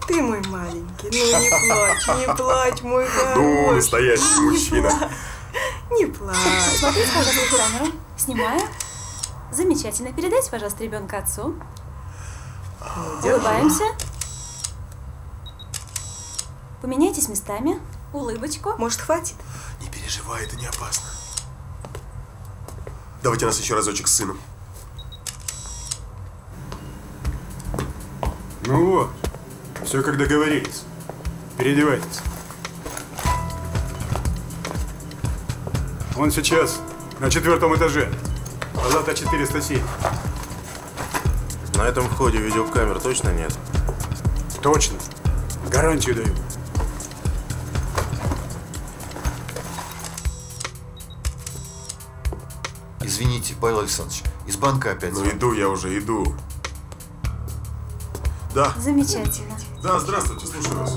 Ты мой маленький, ну не плачь, мой хороший. Ну, настоящий мужчина. Не плачь. Смотрите, пожалуйста, в камеру. Снимаю. Замечательно. Передайте, пожалуйста, ребенка отцу. Улыбаемся. Поменяйтесь местами. Улыбочку. Может, хватит? Не переживай, это не опасно. Давайте нас еще разочек с сыном. Ну вот, все как договорились. Переодевайтесь. Он сейчас на 4-м этаже. Палата 407. На этом входе видеокамер точно нет? Точно. Гарантию даю. Извините, Павел Александрович, из банка опять. Ну иду, я уже иду. Да. Замечательно. Да, здравствуйте, слушаю вас.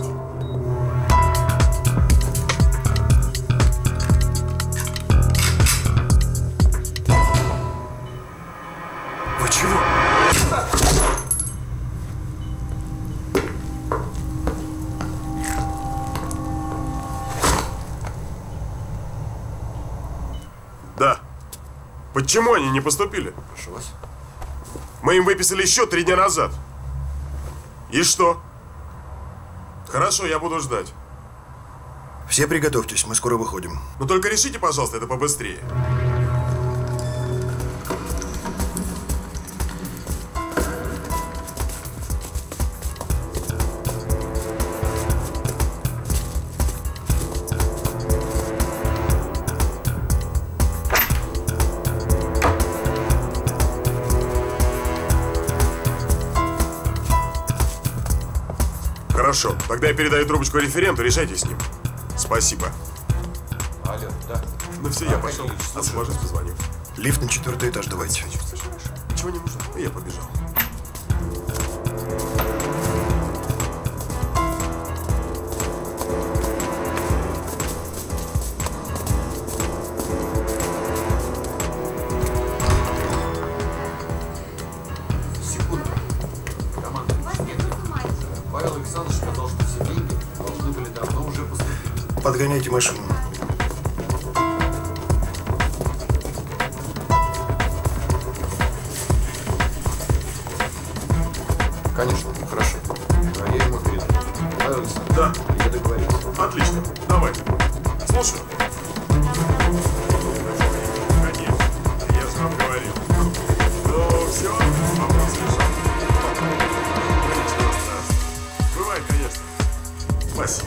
Вы чего? Да. Почему они не поступили? Прошу вас. Мы им выписали еще 3 дня назад. И что? Хорошо, я буду ждать. Все приготовьтесь, мы скоро выходим. Но только решите, пожалуйста, это побыстрее. Хорошо, тогда я передаю трубочку референту, решайте с ним. Спасибо. Алло, да. Ну все, я пошел. Освобожусь, позвоню. Лифт на 4-й этаж давайте. Ничего не нужно, я побежал. Секунду. Команда. Павел Александрович сказал, что все деньги должны были давно уже поступить. Подгоняйте машину. Конечно, хорошо. А я ему передам. Павел Александрович, Да. я договорился. Отлично, давайте. Слушаю. Конечно, я же вам говорил. Ну, все, вопрос решен. Ничего страшного. Бывает, конечно. Спасибо.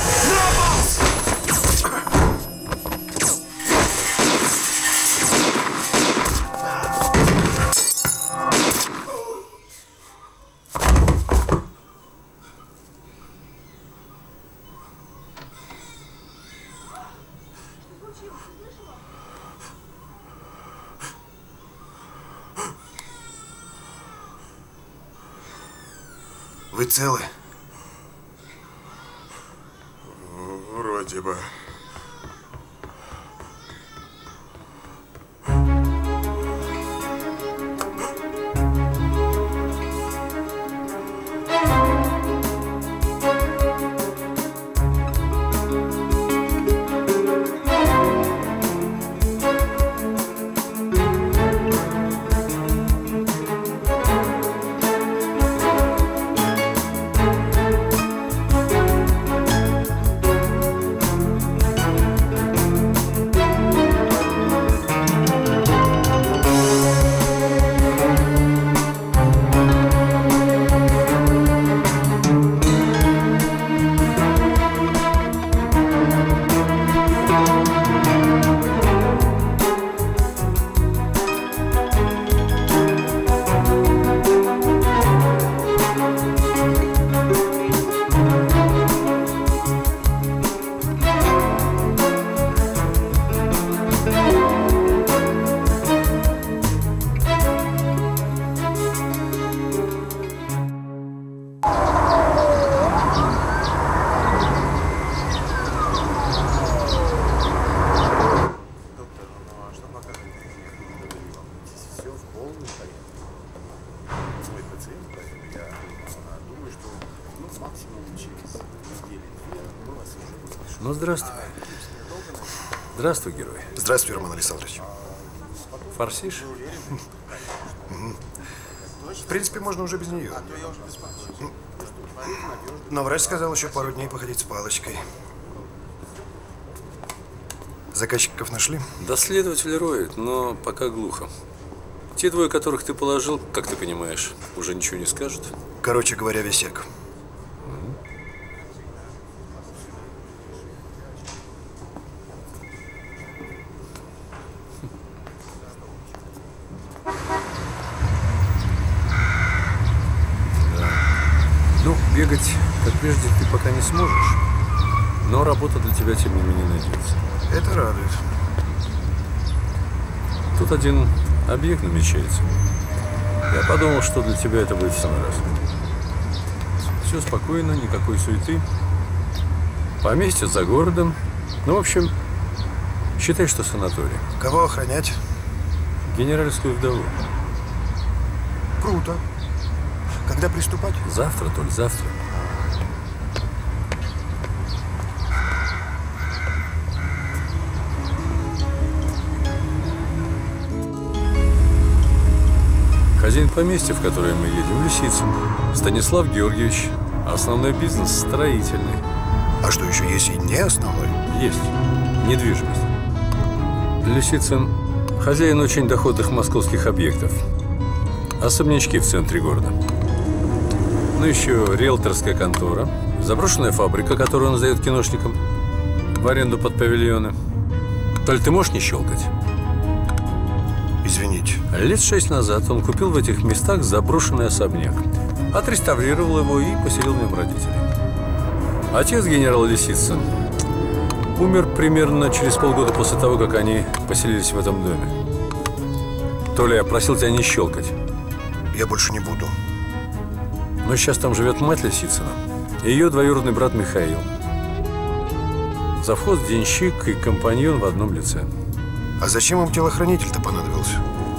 Вы целы? Вроде бы. Ну, здравствуй. Здравствуй, герой. Здравствуй, Роман Александрович. Форсишь? В принципе, можно уже без нее. Но врач сказал еще пару дней походить с палочкой. Заказчиков нашли? Да, следователь роет, но пока глухо. Те двое, которых ты положил, как ты понимаешь, уже ничего не скажут. Короче говоря, висяк. Ну, бегать, как прежде, ты пока не сможешь. Но работа для тебя, тем не менее, найдется. Это радует. Тут один объект намечается. Я подумал, что для тебя это будет в самый раз. Все спокойно, никакой суеты. Поместье за городом. Ну, в общем, считай, что санаторий. Кого охранять? Генеральскую вдову. Круто. Когда приступать? Завтра, Толь, завтра. Хозяин поместья, в которое мы едем, Лисицын. Станислав Георгиевич. Основной бизнес строительный. А что еще есть и не основной? Есть. Недвижимость. Лисицын – хозяин очень доходных московских объектов. Особнячки в центре города. Ну, еще риэлторская контора. Заброшенная фабрика, которую он сдает киношникам. В аренду под павильоны. Толь, ты можешь не щелкать? Извините. Лет 6 назад он купил в этих местах заброшенный особняк. Отреставрировал его и поселил в нем родителей. Отец генерала Лисицын умер примерно через полгода после того, как они поселились в этом доме. Толя, я просил тебя не щелкать. Я больше не буду. Но сейчас там живет мать Лисицына и ее двоюродный брат Михаил. Завхоз, денщик и компаньон в одном лице. А зачем им телохранитель-то понадобился?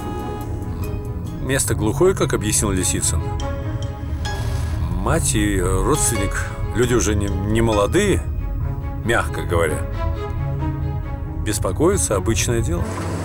Место глухое, как объяснил Лисицын. Мать и родственник, люди уже не молодые, мягко говоря. Беспокоиться – обычное дело.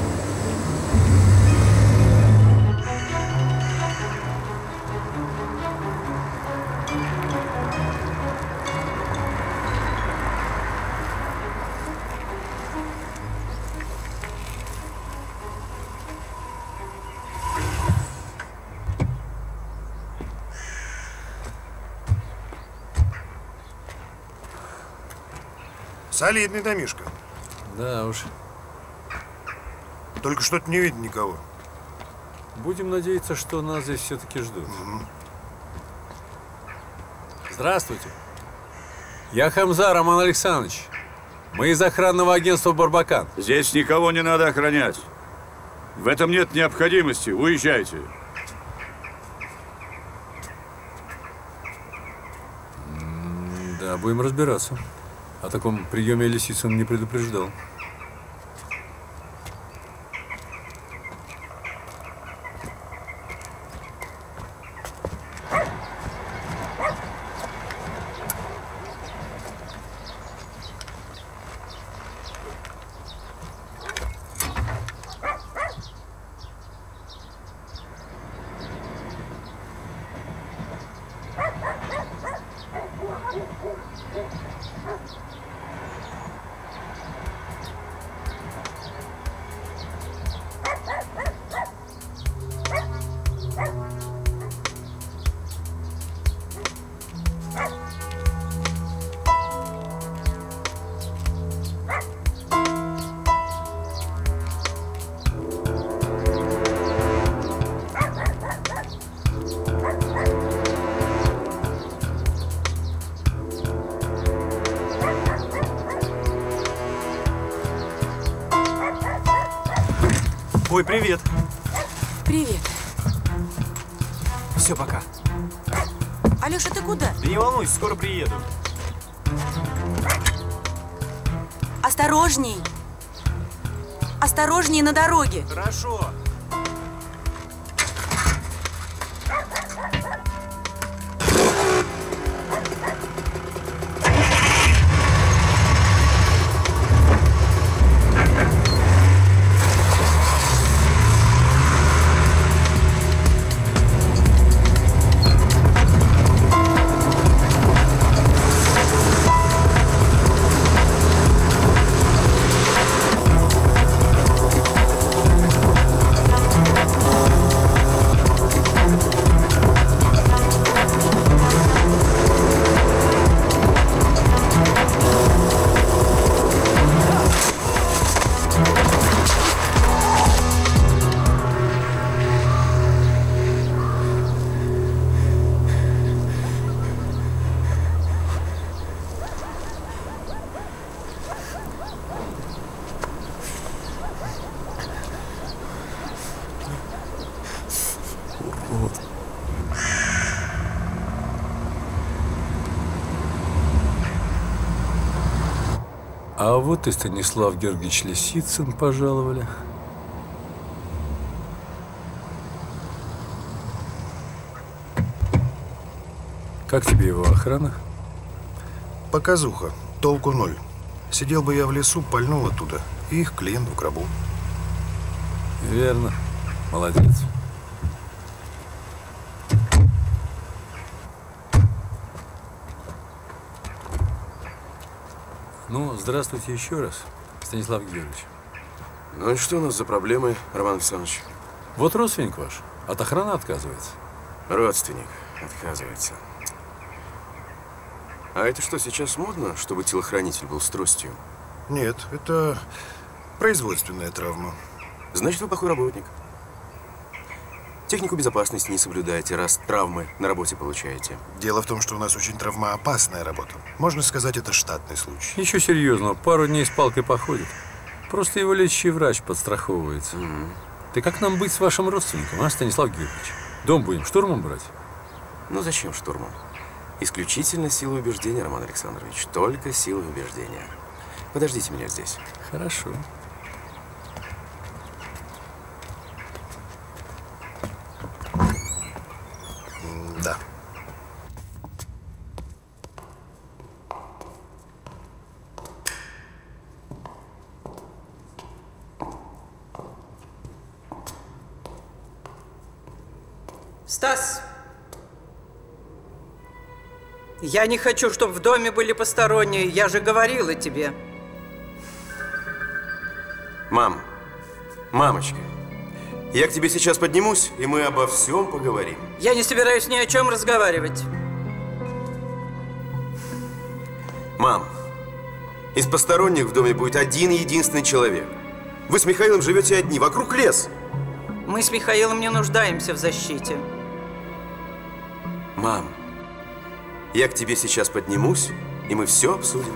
Солидный домишко. Да уж. Только что-то не видно никого. Будем надеяться, что нас здесь все-таки ждут. Здравствуйте. Я Хамза Роман Александрович. Мы из охранного агентства «Барбакан». Здесь никого не надо охранять. В этом нет необходимости. Уезжайте. Да, будем разбираться. О таком приеме Лисицын не предупреждал. Ой, привет. Привет. Все, пока. Алёша, ты куда? Да не волнуйся, скоро приеду. Осторожней. Осторожней на дороге. Хорошо. А вот и Станислав Георгиевич Лисицын пожаловали. Как тебе его охрана? Показуха. Толку ноль. Сидел бы я в лесу, пальнул оттуда. И их клиент в гробу. Верно. Молодец. Ну, здравствуйте еще раз, Станислав Георгиевич. Ну и что у нас за проблемы, Роман Александрович? Вот родственник ваш от охраны отказывается. Родственник отказывается. А это что, сейчас модно, чтобы телохранитель был с тростью? Нет, это производственная травма. Значит, вы плохой работник. Технику безопасности не соблюдаете, раз травмы на работе получаете. Дело в том, что у нас очень травмоопасная работа. Можно сказать, это штатный случай. Ничего серьезного, пару дней с палкой походит. Просто его лечащий врач подстраховывается. Ты как нам быть с вашим родственником, а, Станислав Георгиевич? Дом будем штурмом брать? Ну зачем штурмом? Исключительно сила убеждения, Роман Александрович. Только сила убеждения. Подождите меня здесь. Хорошо. Да. Стас, я не хочу, чтобы в доме были посторонние. Я же говорила тебе. Мам, мамочка, я к тебе сейчас поднимусь, и мы обо всем поговорим. Я не собираюсь ни о чем разговаривать. Мам, из посторонних в доме будет один единственный человек. Вы с Михаилом живете одни, вокруг лес. Мы с Михаилом не нуждаемся в защите. Мам, я к тебе сейчас поднимусь, и мы все обсудим.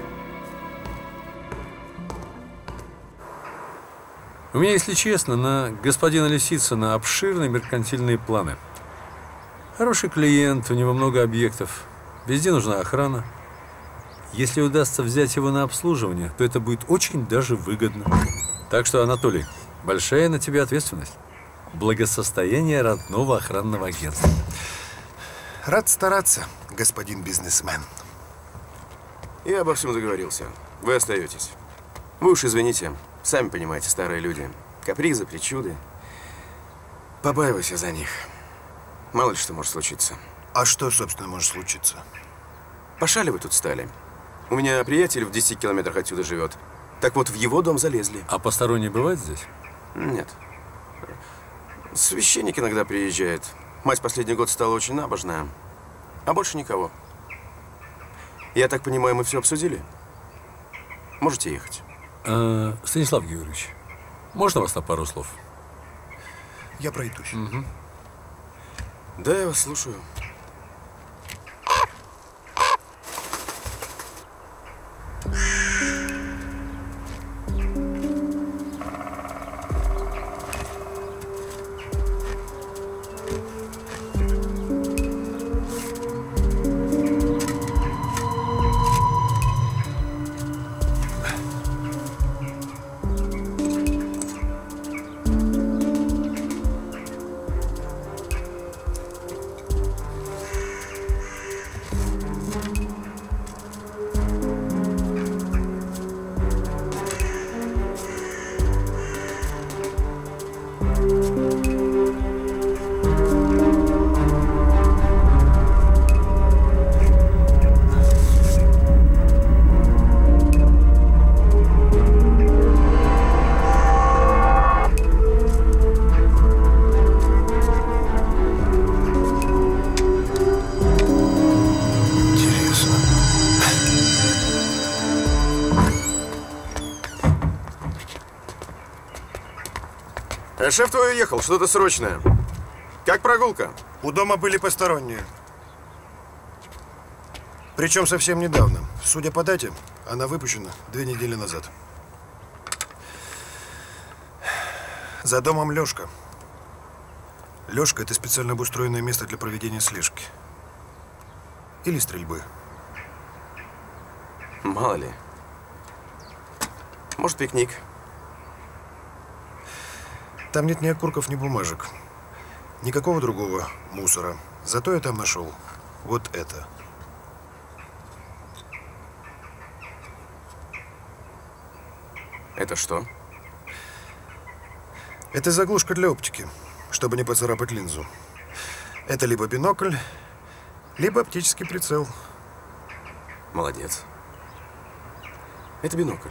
У меня, если честно, на господина Лисицына обширные меркантильные планы. Хороший клиент, у него много объектов. Везде нужна охрана. Если удастся взять его на обслуживание, то это будет очень даже выгодно. Так что, Анатолий, большая на тебе ответственность. Благосостояние родного охранного агентства. Рад стараться, господин бизнесмен. Я обо всем договорился. Вы остаетесь. Вы уж извините, сами понимаете, старые люди. Капризы, причуды. Побаивайся за них. Мало ли что может случиться. А что, собственно, может случиться? Пошали вы тут стали. У меня приятель в 10 километрах отсюда живет. Так вот, в его дом залезли. А посторонние бывают здесь? Нет. Священник иногда приезжает. Мать последний год стала очень набожная. А больше никого. Я так понимаю, мы все обсудили? Можете ехать. Станислав Георгиевич, можно вас на пару слов? Я пройдусь. Угу. Да, я вас слушаю. Шеф твой уехал, что-то срочное. Как прогулка? У дома были посторонние. Причем совсем недавно. Судя по дате, она выпущена 2 недели назад. За домом Лёшка. Лёшка – это специально обустроенное место для проведения слежки. Или стрельбы. Мало ли. Может, пикник. Там нет ни окурков, ни бумажек. Никакого другого мусора. Зато я там нашел вот это. Это что? Это заглушка для оптики, чтобы не поцарапать линзу. Это либо бинокль, либо оптический прицел. Молодец. Это бинокль.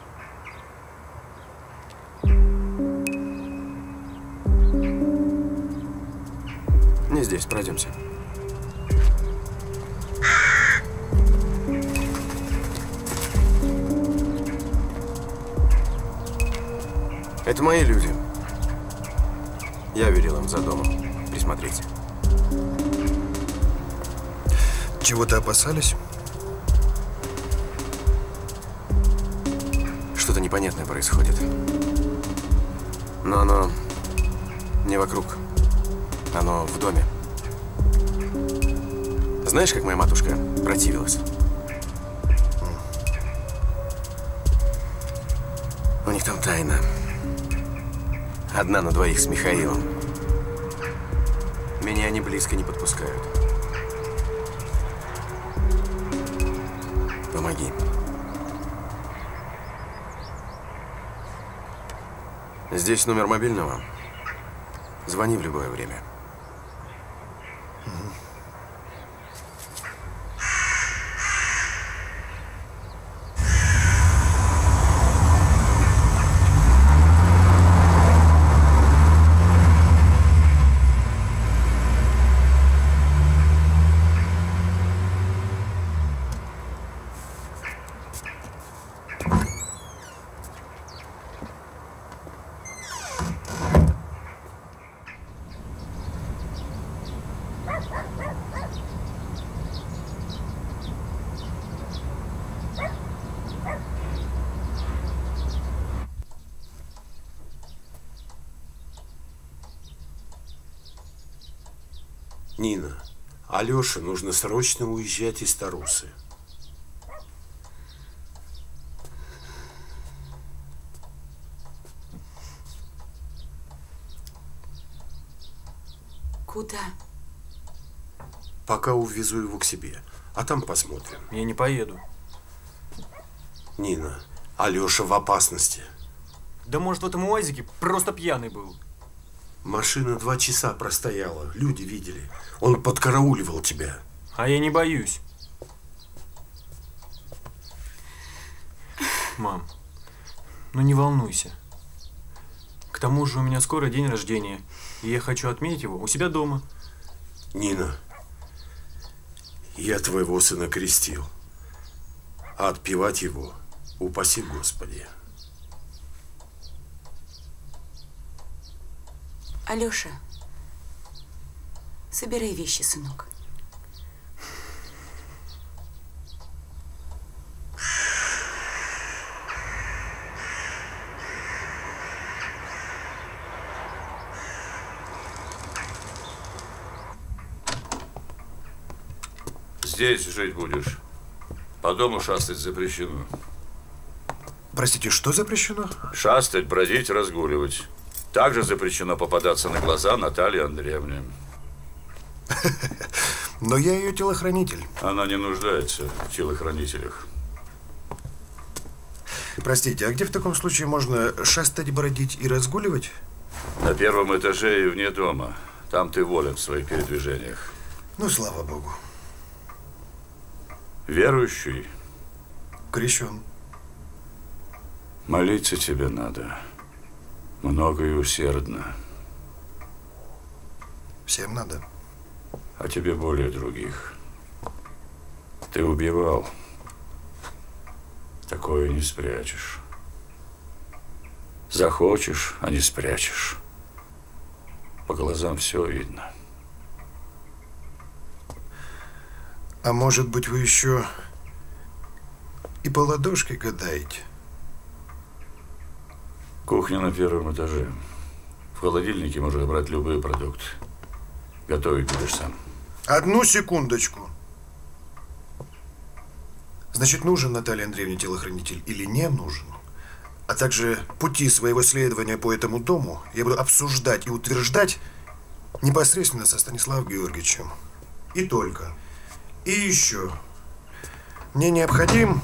Не здесь, пройдемся. Это мои люди. Я велел им за домом присмотреть. Чего-то опасались? Что-то непонятное происходит. Но оно не вокруг. Оно в доме. Знаешь, как моя матушка противилась? У них там тайна. Одна на двоих с Михаилом. Меня они близко не подпускают. Помоги. Здесь номер мобильного. Звони в любое время. Нина, Алёше нужно срочно уезжать из Тарусы. Куда? Пока увезу его к себе, а там посмотрим. Я не поеду. Нина, Алёша в опасности. Да может, в этом УАЗике просто пьяный был. Машина 2 часа простояла, люди видели. Он подкарауливал тебя. А я не боюсь. Мам, ну не волнуйся. К тому же у меня скоро день рождения, и я хочу отметить его у себя дома. Нина, я твоего сына крестил, а отпевать его, упаси Господи. Алёша, собирай вещи, сынок. Здесь жить будешь. По дому шастать запрещено. Простите, что запрещено? Шастать, бродить, разгуливать. Также запрещено попадаться на глаза Наталье Андреевне. Но я ее телохранитель. Она не нуждается в телохранителях. Простите, а где в таком случае можно шастать, бродить и разгуливать? На первом этаже и вне дома. Там ты волен в своих передвижениях. Ну, слава богу. Верующий? Крещен. Молиться тебе надо. Много и усердно. Всем надо. А тебе более других. Ты убивал. Такое не спрячешь. Захочешь, а не спрячешь. По глазам все видно. А может быть, вы еще и по ладошке гадаете? Кухня на первом этаже. В холодильнике можно брать любые продукты. Готовить будешь сам. Одну секундочку. Значит, нужен Наталье Андреевне телохранитель или не нужен? а также пути своего следования по этому дому я буду обсуждать и утверждать непосредственно со Станиславом Георгиевичем. И только. И еще. Мне необходим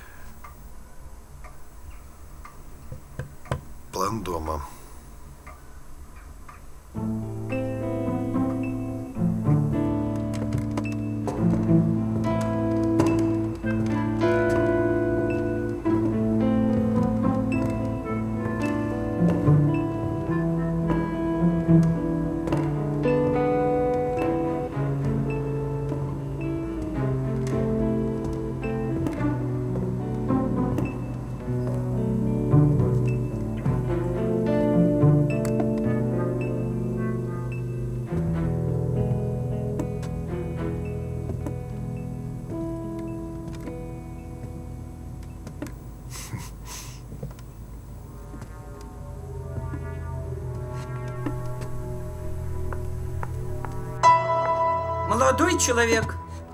план дома. Молодой человек.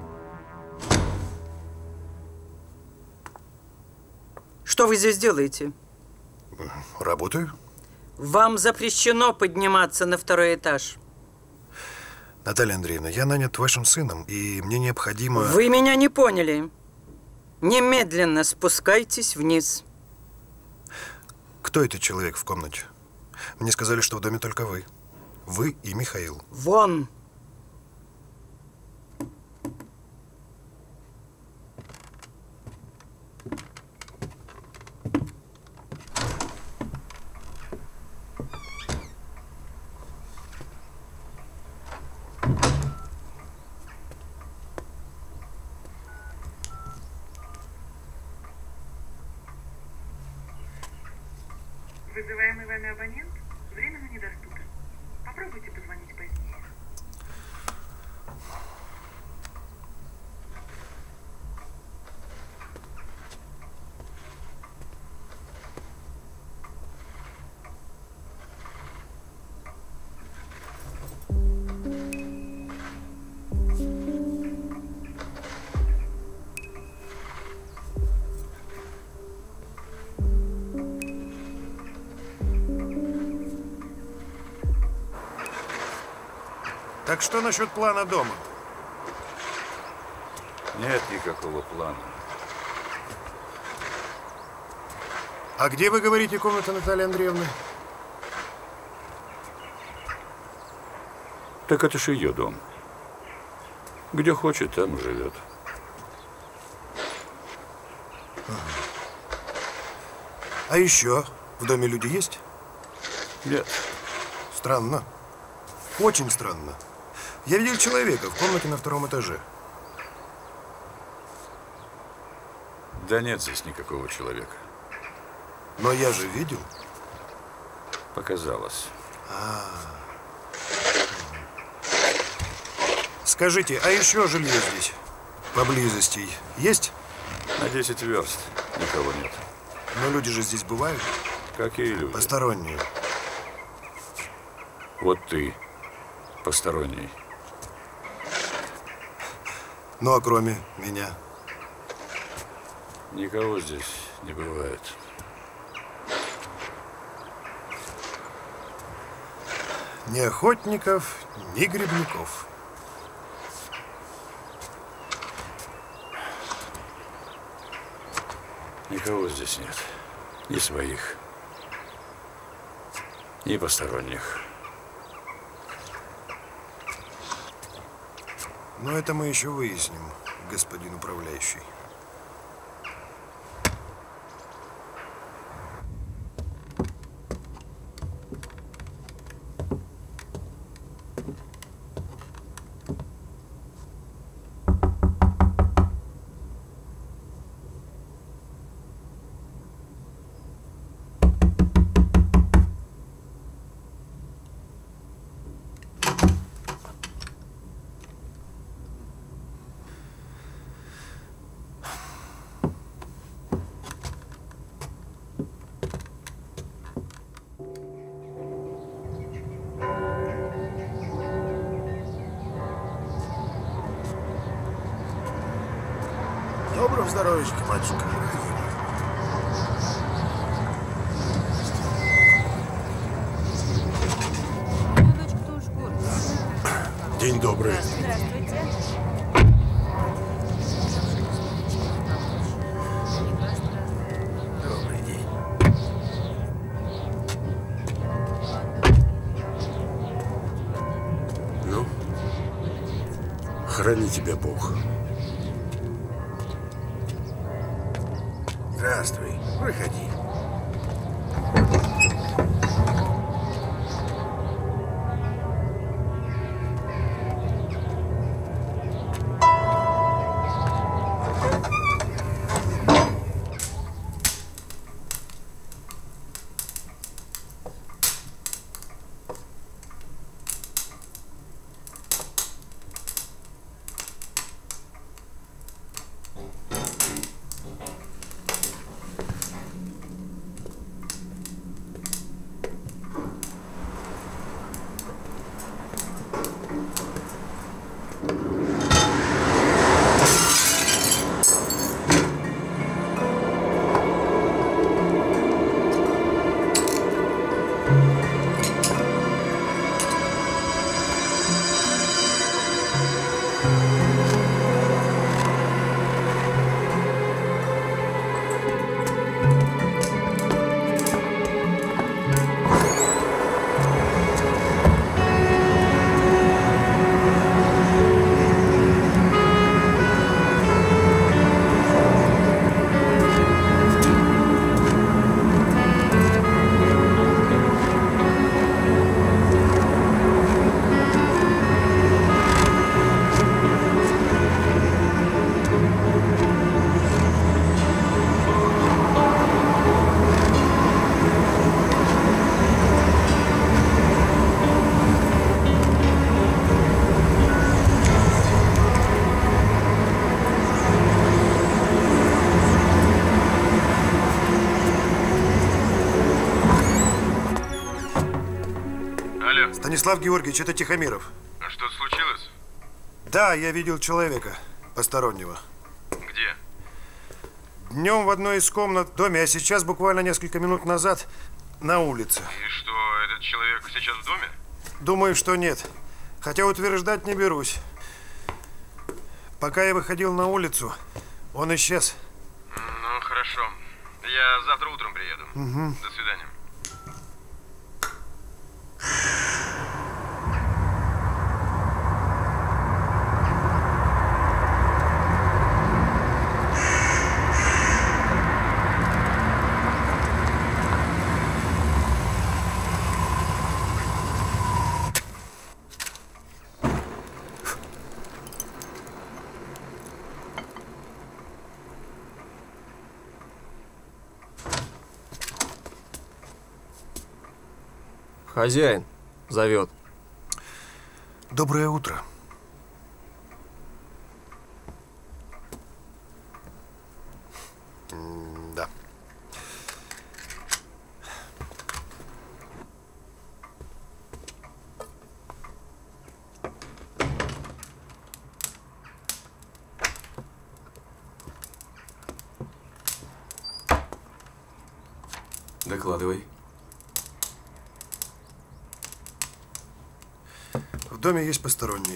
Что вы здесь делаете? Работаю. Вам запрещено подниматься на второй этаж. Наталья Андреевна, я нанят вашим сыном, и мне необходимо… Вы меня не поняли. Немедленно спускайтесь вниз. Кто этот человек в комнате? Мне сказали, что в доме только вы. Вы и Михаил. Вон! Вызываемый вами абонент временно недоступен. Попробуйте позвонить позднее. Так что насчет плана дома? Нет никакого плана. А где, вы говорите, комната Натальи Андреевны? Так это ж ее дом. Где хочет, там живет. А еще в доме люди есть? Нет. Странно. Очень странно. Я видел человека в комнате на втором этаже. Да нет здесь никакого человека. Но я же видел. Показалось. Скажите, а еще жилье здесь поблизости есть? На 10 верст никого нет. Но люди же здесь бывают. Какие люди? Посторонние. Вот ты посторонний. Ну, а кроме меня? Никого здесь не бывает. Ни охотников, ни грибников. Никого здесь нет. Ни своих, ни посторонних. Но это мы еще выясним, господин управляющий. Доброго здоровичка, матушка. День добрый. Здравствуйте. Добрый день. Ну, храни тебя Бог. Здравствуй. Проходи. Станислав Георгиевич, это Тихомиров. А что-то случилось? Да, я видел человека постороннего. Где? Днем в одной из комнат в доме, а сейчас буквально несколько минут назад на улице. И что, этот человек сейчас в доме? Думаю, что нет. Хотя утверждать не берусь. Пока я выходил на улицу, он исчез. Ну, хорошо. Я завтра утром приеду. Угу. До свидания. Хозяин зовет. Доброе утро. Да. Докладывай. В доме есть посторонние.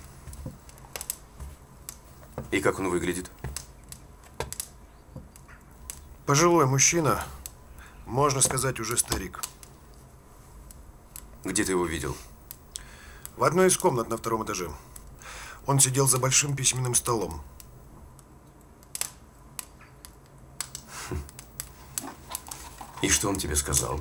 И как он выглядит? Пожилой мужчина, можно сказать, уже старик. Где ты его видел? В одной из комнат на втором этаже. Он сидел за большим письменным столом. И что он тебе сказал?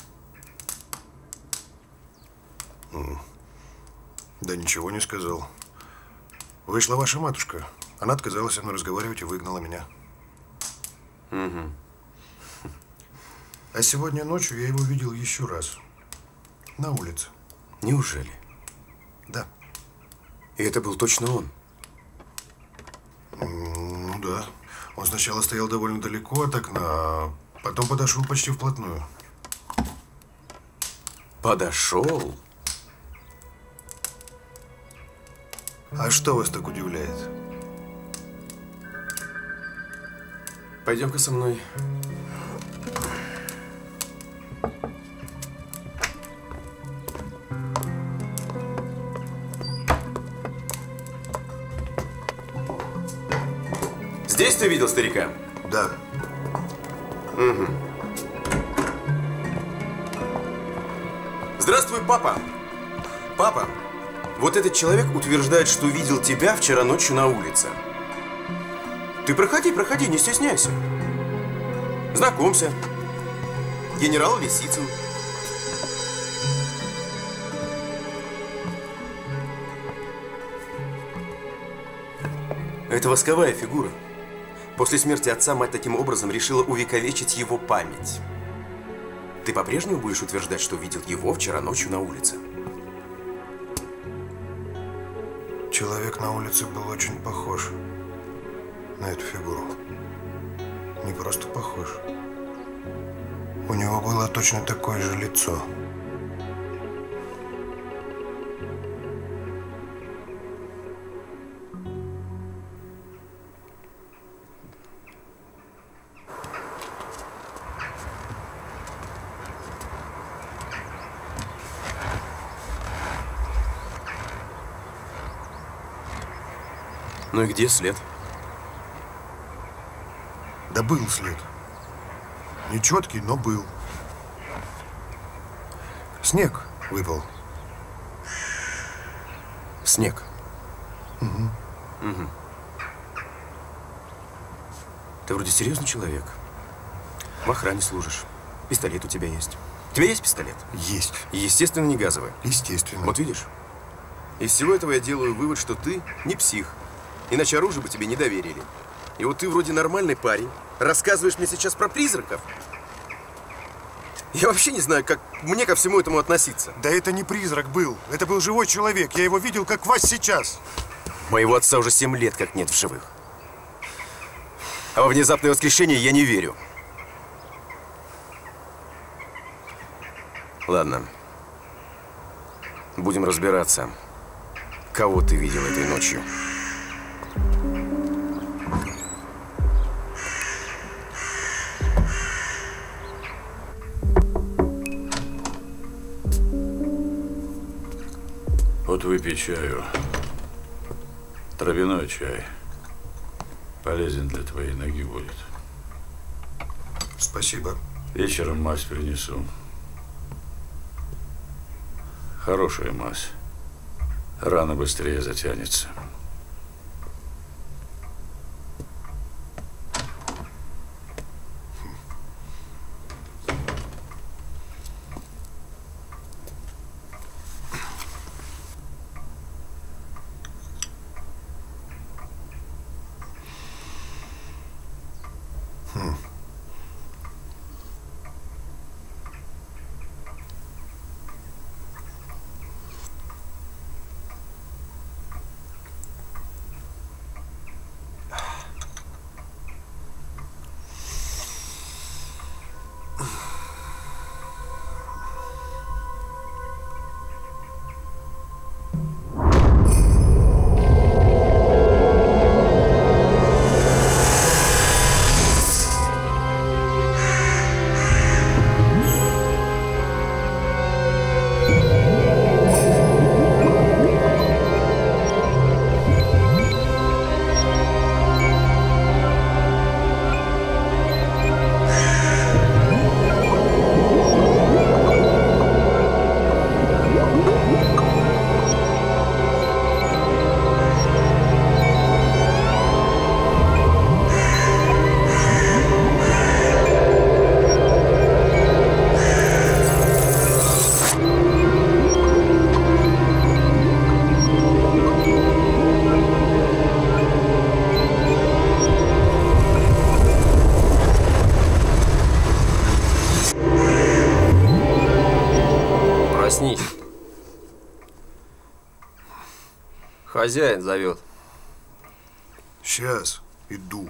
Да ничего не сказал. Вышла ваша матушка. Она отказалась со мной разговаривать и выгнала меня. Угу. А сегодня ночью я его видел еще раз. На улице. Неужели? Да. И это был точно он? Ну да. Он сначала стоял довольно далеко от окна, а потом подошел почти вплотную. Подошел? А что вас так удивляет? Пойдем-ка со мной. Здесь ты видел старика? Да. Угу. Здравствуй, папа. Папа, вот этот человек утверждает, что видел тебя вчера ночью на улице. Ты проходи, проходи, не стесняйся. Знакомься. Генерал Лисицын. Это восковая фигура. После смерти отца мать таким образом решила увековечить его память. Ты по-прежнему будешь утверждать, что видел его вчера ночью на улице? Человек на улице был очень похож на эту фигуру. Не просто похож. У него было точно такое же лицо. Ну и где след? Да был след. Нечеткий, но был. Снег выпал. Снег? Угу. Угу. Ты вроде серьезный человек. В охране служишь. Пистолет у тебя есть. У тебя есть пистолет? Есть. И, естественно, не газовый. Естественно. Вот видишь? Из всего этого я делаю вывод, что ты не псих. Иначе оружие бы тебе не доверили. И вот ты вроде нормальный парень. Рассказываешь мне сейчас про призраков. Я вообще не знаю, как мне ко всему этому относиться. Да это не призрак был. Это был живой человек. Я его видел, как вас сейчас. Моего отца уже 7 лет как нет в живых. А во внезапное воскрешение я не верю. Ладно. Будем разбираться, кого ты видел этой ночью. Вот выпей чаю. Травяной чай. Полезен для твоей ноги будет. Спасибо. Вечером мазь принесу. Хорошая мазь. Рана быстрее затянется. Хозяин зовет. Сейчас иду.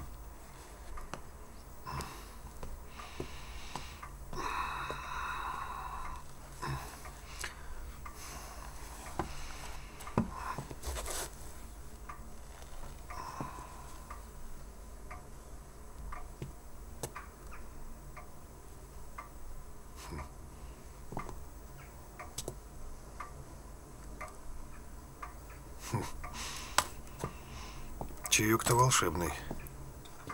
Чаек-то волшебный.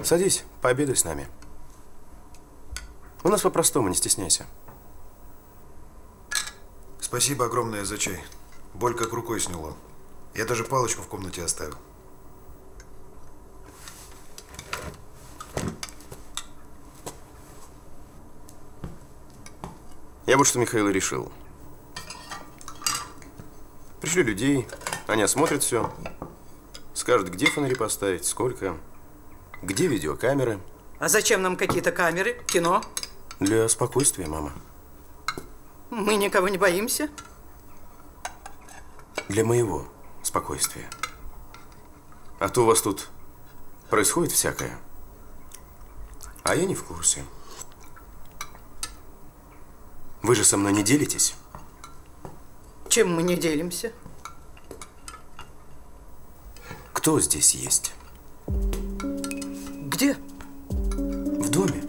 Садись, пообедай с нами. У нас по-простому, не стесняйся. Спасибо огромное за чай. Боль как рукой сняло. Я даже палочку в комнате оставил. Я вот что, Михаил, и решил. Пришли людей, они осмотрят все, скажут, где фонари поставить, сколько, где видеокамеры. А зачем нам какие-то камеры, кино? Для спокойствия, мама. Мы никого не боимся. Для моего спокойствия. А то у вас тут происходит всякое, а я не в курсе. Вы же со мной не делитесь? Чем мы не делимся? Кто здесь есть? Где? В доме.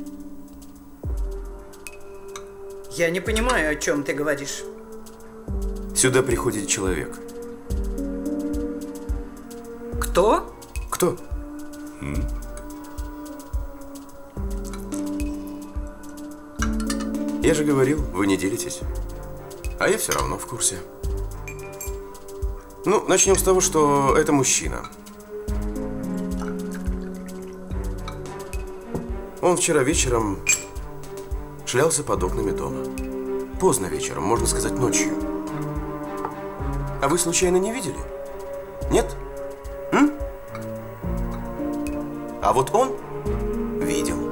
Я не понимаю, о чем ты говоришь. Сюда приходит человек. Кто? Кто? Я же говорил, вы не делитесь. А я все равно в курсе. Ну, начнем с того, что это мужчина. Он вчера вечером шлялся под окнами дома. Поздно вечером, можно сказать, ночью. А вы случайно не видели? Нет? А вот он видел.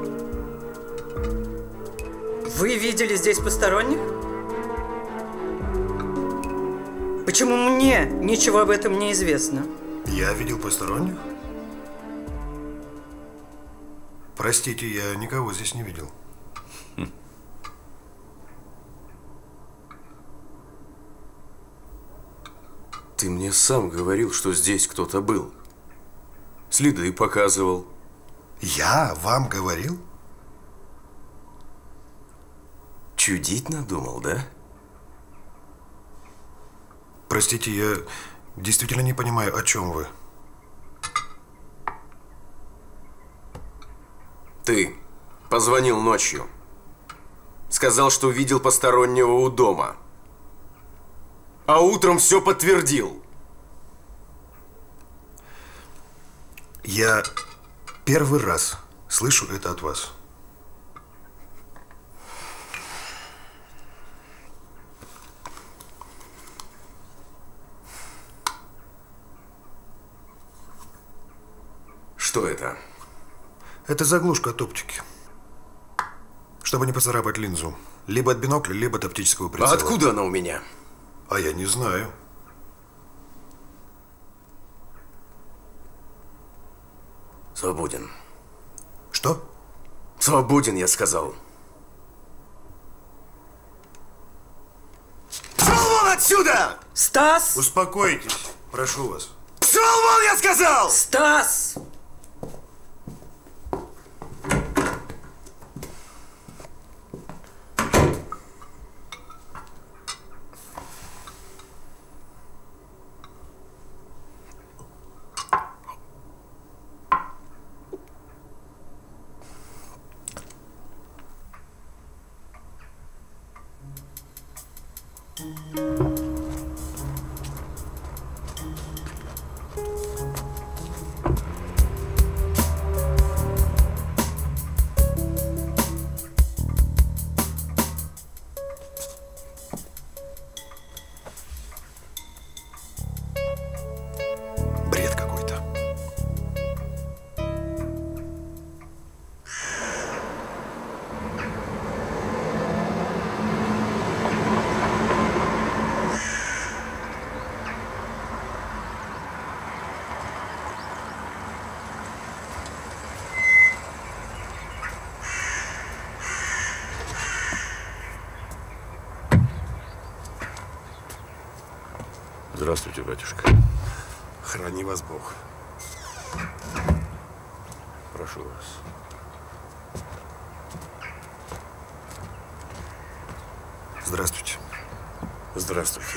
Вы видели здесь посторонних? Почему мне ничего об этом не известно? Я видел посторонних? Простите, я никого здесь не видел. Ты мне сам говорил, что здесь кто-то был. Следы показывал. Я вам говорил? Чудить надумал, да? Простите, я действительно не понимаю, о чем вы. Ты позвонил ночью. Сказал, что видел постороннего у дома. А утром все подтвердил. Я первый раз слышу это от вас. Что это? Это заглушка от оптики. Чтобы не поцарапать линзу. Либо от бинокля, либо от оптического прицела. А откуда она у меня? А я не знаю. Свободен. Что? Свободен, я сказал. Пшел вон отсюда! Стас! Успокойтесь, прошу вас. Пшел вон, я сказал! Стас! Бред какой-то. Здравствуйте, батюшка. Храни вас Бог. Прошу вас. Здравствуйте. Здравствуйте.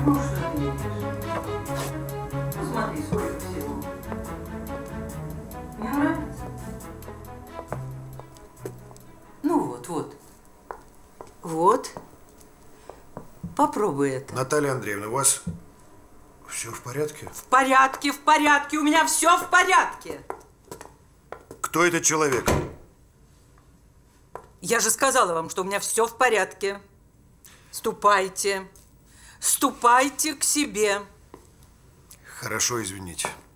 Посмотри, сколько всего. Мне нравится. Ну вот, вот. Вот. Попробуй это. Наталья Андреевна, у вас все в порядке? В порядке, в порядке. У меня все в порядке. Кто этот человек? Я же сказала вам, что у меня все в порядке. Ступайте. Ступайте к себе. Хорошо, извините.